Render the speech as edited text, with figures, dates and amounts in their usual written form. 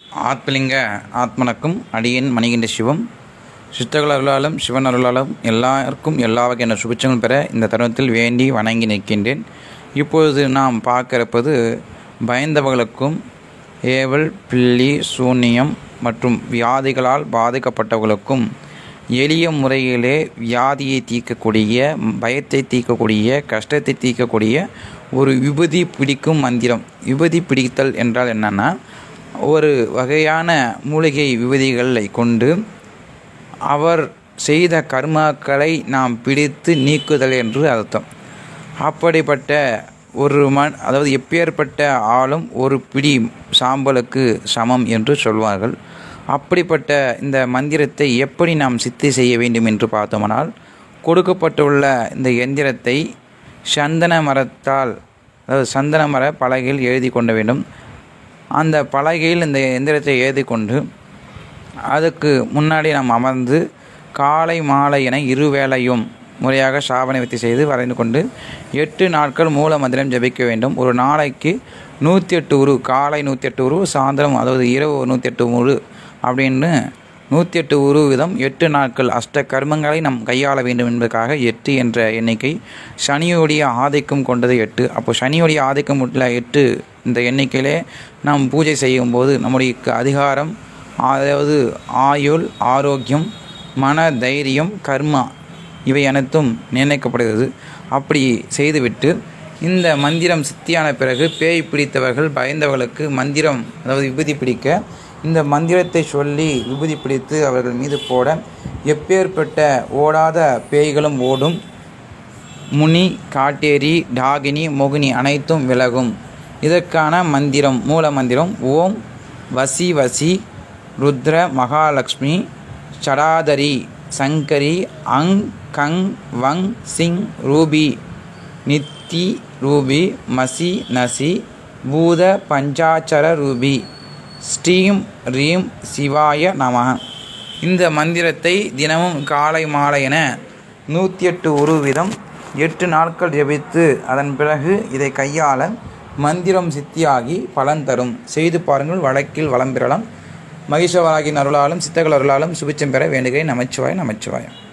ஆத்மலிங்க ஆத்மனக்கும் அடியேன் மணிகண்ட சிவம் சித்தர்கள் அருளாலும் சிவன் அருளாலும் எல்லாருக்கும் எல்லா வகையான சுபிட்சங்களும் பெற இந்த தருணத்தில் வேண்டி வணங்கி நிற்கின்றேன். இப்பொழுது நாம் பார்க்க இருப்பது பயந்தவர்களுக்கும் ஏவல் பில்லி சூன்யம் மற்றும் வியாதிகளால் பாதிக்கப்பட்டவர்களுக்கும் எளிய முறையிலே வியாதியை தீர்க்கக்கூடிய, பயத்தை தீர்க்கக்கூடிய, கஷ்டத்தை தீர்க்கக்கூடிய ஒரு விபூதி பிடிக்கும் மந்திரம். விபூதி பிடித்தல் என்றால் என்னென்னா, ஒரு வகையான மூலிகை விபூதிகளை கொண்டு அவர் செய்த கர்மாக்களை நாம் பிடித்து நீக்குதல் என்று அர்த்தம். அப்படிப்பட்ட ஒரு அதாவது எப்பேற்பட்ட ஆளும் ஒரு பிடி சாம்பலுக்கு சமம் என்று சொல்வார்கள். அப்படிப்பட்ட இந்த மந்திரத்தை எப்படி நாம் சித்தி செய்ய வேண்டும் என்று பார்த்தோம்னால், கொடுக்கப்பட்டுள்ள இந்த எந்திரத்தை சந்தன மரத்தால், அதாவது சந்தன மர பலகையில் எழுதி கொள்ள வேண்டும். அந்த பலகையில் இந்த எந்திரத்தை எழுதி கொண்டு அதுக்கு முன்னாடி நாம் அமர்ந்து காலை மாலை என இருவேளையும் முறையாக சாபனை வித்தி செய்து வரைந்து கொண்டு 8 நாட்கள் மூல மந்திரம் ஜபிக்க வேண்டும். ஒரு நாளைக்கு 108 உரு, காலை 108 உரு, சாயந்தரம் அதாவது இரவு 108 உரு அப்படின்னு 108 உரு வீதம் 8 நாட்கள் அஷ்ட கர்மங்களை நாம் கையாள வேண்டும் என்பதற்காக 8 என்ற எண்ணிக்கை. சனியுடைய ஆதிக்கம் கொண்டது 8. அப்போ சனியுடைய ஆதிக்கம் உள்ள 8 இந்த எண்ணிக்கையிலே நாம் பூஜை செய்யும்போது நம்முடைய அதிகாரம், அதாவது ஆயுள், ஆரோக்கியம், மன தைரியம், கர்மா இவை அனைத்தும் நிர்ணயிக்கப்படுகிறது. அப்படி செய்துவிட்டு இந்த மந்திரம் சித்தியான பிறகு பேய் பிடித்தவர்கள், பயந்தவர்களுக்கு மந்திரம், அதாவது விபூதி பிடிக்க இந்த மந்திரத்தை சொல்லி விபூதி பிடித்து அவர்கள் மீது போட எப்பேற்பட்ட ஓடாத பேய்களும் ஓடும். முனி, காட்டேரி, டாகினி, மோகினி அனைத்தும் விலகும். இதற்கான மந்திரம், மூல மந்திரம் ஓம் வசி வசி ருத்ர மகாலட்சுமி சடாதரி சங்கரி அங் கங் வங் சிங் ரூபி நித்தி ரூபி மசி நசி பூத பஞ்சாட்சர ரூபி ஸ்ரீம் ரீம் சிவாய நம. இந்த மந்திரத்தை தினமும் காலை மாலை என 108 உரு வீதம் 8 நாட்கள் ஜபித்து அதன் பிறகு இதை கையாள மந்திரம் சித்தியாகி பலன் தரும். செய்து பாருங்கள், வழக்கில் வளம் பெறலாம். மகிஷவராகின் அருளாலும் சித்தர்கள் அருளாலும் சுபிச்சம் பெற வேண்டுகிறேன். நமச்சிவாய நமச்சிவாயம்.